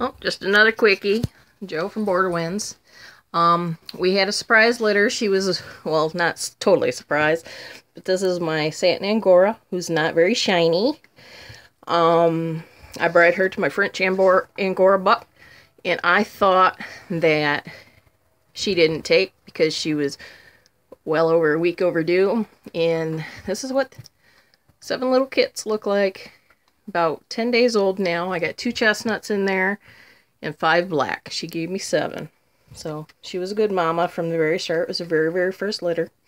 Oh, just another quickie. Joe from Border Winds. We had a surprise litter. She was, well, not totally a surprise, but this is my Satin Angora, who's not very shiny. I bred her to my French Angora buck, and I thought that she didn't take because she was well over a week overdue. And this is what 7 little kits look like. About 10 days old now. I got 2 chestnuts in there and 5 black. She gave me 7. So she was a good mama from the very start. It was her very, very first litter.